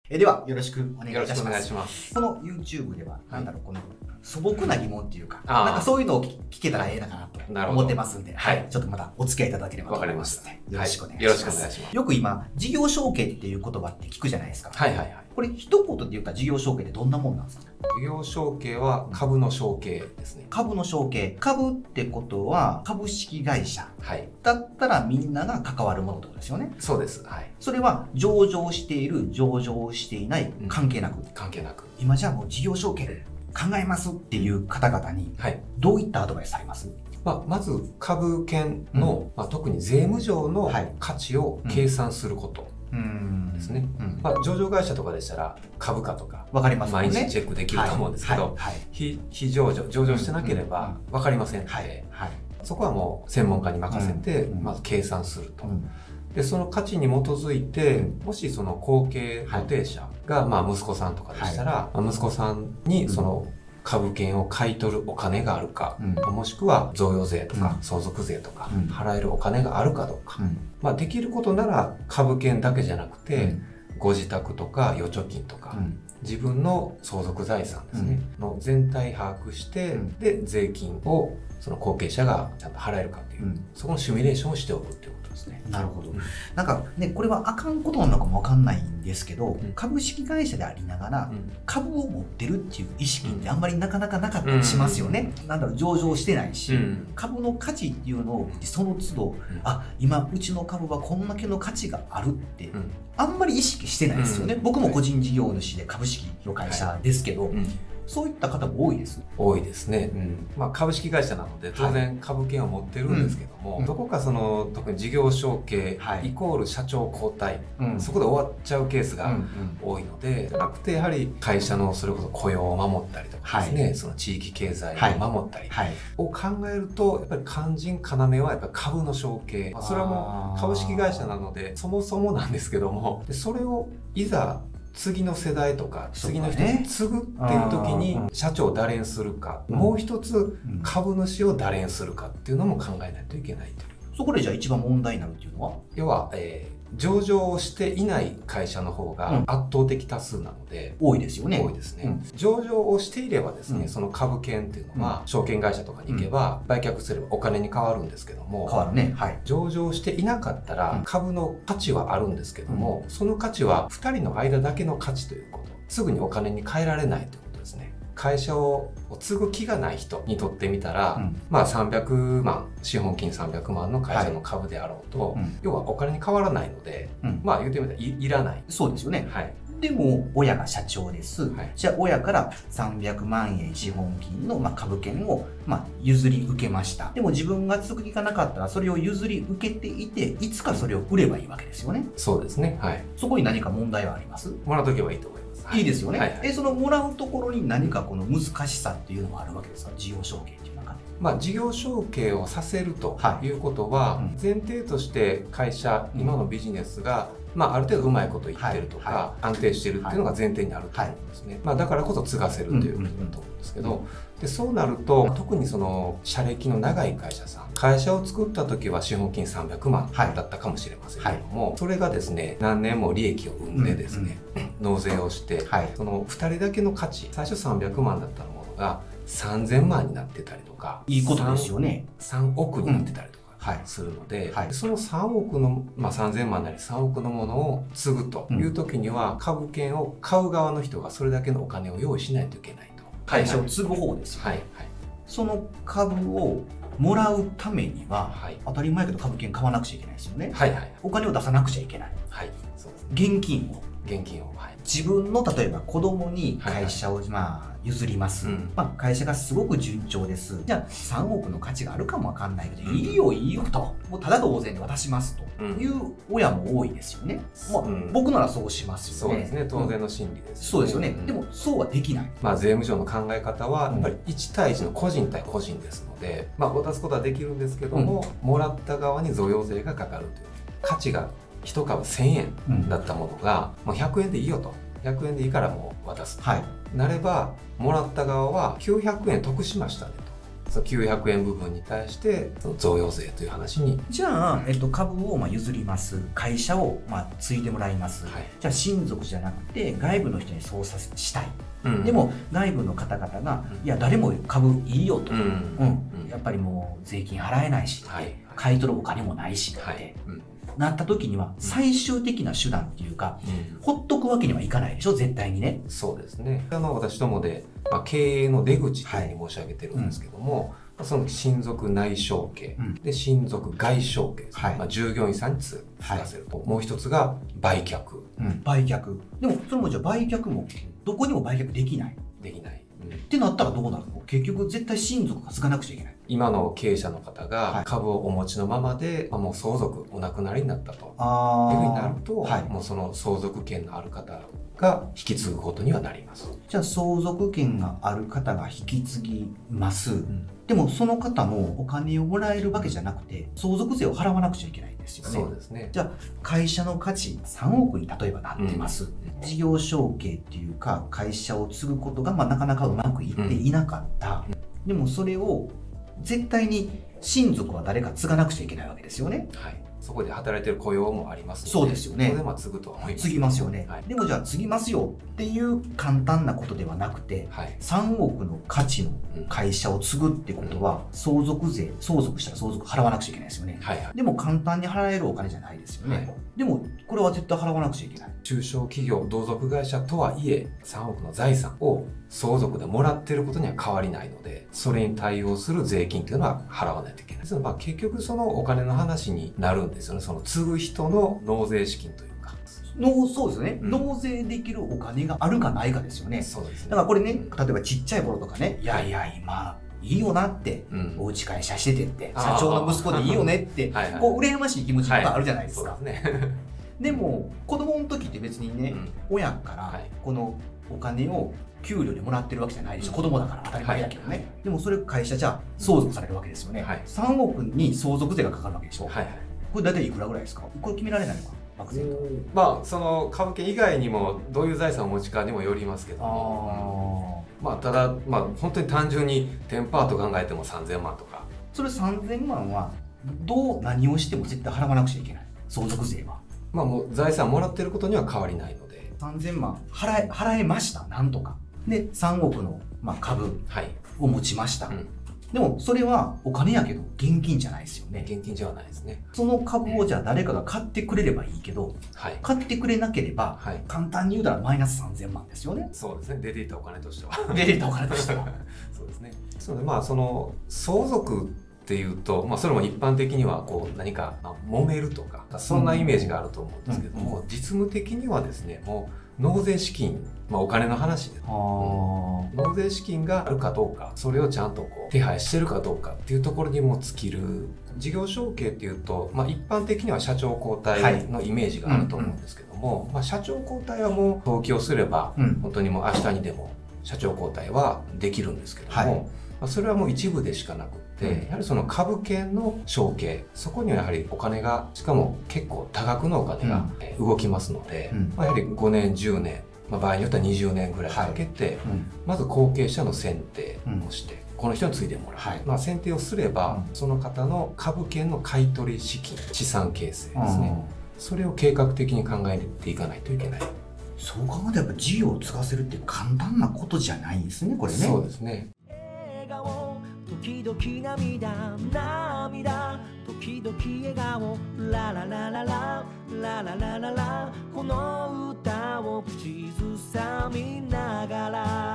では、よろしくお願いいたします。 よろしくお願いします。 この YouTube では、この素朴な疑問っていうか、 なんかそういうのを聞けたらええなかなと思ってますんで、はい。ちょっとまたお付き合いいただければと思いますので、よろしくお願いします。 よろしくお願いします。 よく今、事業承継っていう言葉って聞くじゃないですか。 はいはいはい。 これ一言で言ったら事業承継ってどんなもんなんですか？ 事業承継は株の承継ですね。 株の承継。株ってことは株式会社。 はい。 だったらみんなが関わるものってことですよね。 そうです。はい。 それは上場している、上場していない、関係なく。 関係なく。 今じゃあもう事業承継考えますっていう方々に、どういったアドバイスされます？ まず株券の、特に税務上の価値を計算することですね。上場会社とかでしたら株価とかわかりますね。 毎日チェックできると思うんですけど、非上場、上場してなければわかりませんので、そこはもう専門家に任せてまず計算すると。でその価値に基づいて、もしその後継予定者が息子さんとかでしたら、息子さんにその株券を買い取るお金があるか、もしくは贈与税とか相続税とか払えるお金があるかどうか、できることなら株券だけじゃなくて、ご自宅とか預貯金とか、自分の相続財産ですね、の全体把握して、で税金をその後継者がちゃんと払えるかっていう、そこのシミュレーションをしておくっていうことですね。 なるほど。なんかね、これはあかんことなのかもわかんないんですけど、株式会社でありながら、株を持ってるっていう意識ってあんまりなかなかなかったりしますよね。上場してないし、株の価値っていうのをその都度、今うちの株はこんだけの価値があるって、あんまり意識してないですよね。僕も個人事業主で株式の会社ですけど、そういった方も多いです。 多いですね。株式会社なので当然株券を持ってるんですけども、どこかその特に事業承継イコール社長交代、そこで終わっちゃうケースが多いので、じゃなくてやはり会社のそれこそ雇用を守ったりとかですね、その地域経済を守ったりを考えると、やっぱり肝心要はやっぱり株の承継、それはもう株式会社なのでそもそもなんですけども、それをいざ次の世代とか次の人に継ぐっていう時に社長を誰にするか、もう一つ株主を誰にするかっていうのも考えないといけないという。 そこでじゃあ一番問題になるっていうのは、 要は、上場をしていない会社の方が圧倒的多数なので、 多いですよね。 多いですね。上場をしていればですね、その株券っていうのは証券会社とかに行けば売却すればお金に変わるんですけども、 変わるね。 上場していなかったら株の価値はあるんですけども、その価値は2人の間だけの価値ということ、すぐにお金に換えられないということですね。会社を継ぐ気がない人にとってみたら、300万、資本金300万の会社の株であろうと、要はお金に変わらないので、言ってみたら いらない。 そうですよね。でも親が社長です。じゃあ親から300万円資本金の株券を譲り受けました。でも自分が継ぐ気がなかったらそれを譲り受けていて、いつかそれを売ればいいわけですよね。 そうですね。 そこに何か問題はあります？ もらっとけばいいと思います。 いいですよね。そのもらうところに何かこの難しさっていうのはあるわけですか？事業承継っていう中で。 事業承継をさせるということは、前提として会社、今のビジネスがある程度うまいこと言ってるとか、安定してるっていうのが前提にあると思うんですね。だからこそ継がせるということだと思うんですけど、でそうなると特にその社歴の長い会社さん、会社を作った時は資本金300万だったかもしれませんけども、それがですね何年も利益を生んでですね、納税をして、その2人だけの価値、最初300万だったものが3000万になってたりとか、 いいことですよね。 3億になってたりとかするので、その3億の、3000万なり3億のものを継ぐという時には、株券を買う側の人がそれだけのお金を用意しないといけないと。 会社を継ぐ方ですよね。その株をもらうためには、当たり前けど株券買わなくちゃいけないですよね。お金を出さなくちゃいけない。現金を。自分の例えば子供に会社を譲ります。会社がすごく順調です。じゃあ3億の価値があるかもわかんないけど、いいよいいよと、もうただ同然で渡しますという親も多いですよね。僕ならそうしますよね。 そうですね、当然の心理です。 そうですよね。でもそうはできない。 税務署の考え方はやっぱり1対1の個人対個人ですので、渡すことはできるんですけども、もらった側に贈与税がかかるという。価値が1株1000円だったものが、もう100円でいいよと。100円でいいからもう渡すと、なればもらった側は900円得しましたねその900円部分に対してその贈与税という話に。 じゃあ、株を譲ります、会社を継いでもらいます、はい、じゃあ親族じゃなくて外部の人に操作したい、でも外部の方々が、いや誰も株いいよと、やっぱりもう税金払えないし、買い取るお金もないしって、なった時には最終的な手段っていうか、ほっとくわけにはいかないでしょ、絶対にね。 そうですね。私どもで、経営の出口というふうに申し上げてるんですけども、その親族内承継、で親族外承継、従業員さんに継がせると、もう一つが売却、 売却。でもそれもじゃあ売却もどこにも売却できない。 できない。 ってなったらどうなるの？結局絶対親族が継がなくちゃいけない。 今の経営者の方が株をお持ちのままで、もう相続お亡くなりになったというふうになると、もうその相続権のある方が引き継ぐことにはなります。 じゃあ相続権がある方が引き継ぎます。でもその方もお金をもらえるわけじゃなくて相続税を払わなくちゃいけないんですよね。 そうですね。 じゃあ会社の価値3億に例えばなってます。事業承継っていうか会社を継ぐことがなかなかうまくいっていなかった。でもそれを絶対に親族は誰か継がなくちゃいけないわけですよね。 はい。そこで働いてる雇用もありますので。 そうですよね。 それで継ぐとは思います。 継ぎますよね。でもじゃあ継ぎますよっていう簡単なことではなくて、3億の価値の会社を継ぐってことは、相続税、相続したら相続払わなくちゃいけないですよね。でも簡単に払えるお金じゃないですよね。でもこれは絶対払わなくちゃいけない。 中小企業、同族会社とはいえ、3億の財産を相続でもらっていることには変わりないので、それに対応する税金というのは払わないといけない。結局そのお金の話になるんですよね。その継ぐ人の納税資金というか。 そうですね、納税できるお金があるかないかですよね。 そうですね。 だからこれね、例えばちっちゃい頃とかね、いやいや今いいよなって、おうち会社しててって社長の息子でいいよねってこう羨ましい気持ちがあるじゃないですか。でも子供の時って別にね、親からこのお金を給料でもらってるわけじゃないでしょ。子供だから当たり前だけどね。でもそれ会社じゃ相続されるわけですよね。3億に相続税がかかるわけでしょ。これ大体いくらぐらいですか？これ決められないのか、漠然と。 その株券以外にもどういう財産をお持ちかにもよりますけども、ただ本当に単純に10%と考えても3000万とか。 それ3000万は何をしても絶対払わなくちゃいけない、相続税は。 もう財産もらってることには変わりないので、 3000万払えました、なんとかで3億の株を持ちました。でもそれはお金やけど現金じゃないですよね。 現金じゃないですね。 その株をじゃあ誰かが買ってくれればいいけど、買ってくれなければ、簡単に言うたらマイナス3000万ですよね。 そうですね。出ていたお金としては。 出ていたお金としては。 そうですね。その相続っていうと、それも一般的には何か揉めるとかそんなイメージがあると思うんですけども、実務的にはですね、もう納税資金、お金の話で、納税資金があるかどうか、それをちゃんと手配してるかどうかっていうところにも尽きる。事業承継っていうと、一般的には社長交代のイメージがあると思うんですけども、社長交代はもう登記をすれば、本当にもう明日にでも社長交代はできるんですけども、それはもう一部でしかなくて、やはりその株券の承継、そこにはやはりお金が、しかも結構多額のお金が動きますので、やはり5年10年、場合によっては20年ぐらいかけて、まず後継者の選定をして、この人に継いでもらう、選定をすれば、その方の株券の買取資金、資産形成ですね、それを計画的に考えていかないといけない。 そう考えたらやっぱ事業を継がせるって簡単なことじゃないんですね、これね。 そうですね。 時々涙時々笑顔ララララララララララこの歌を口ずさみながら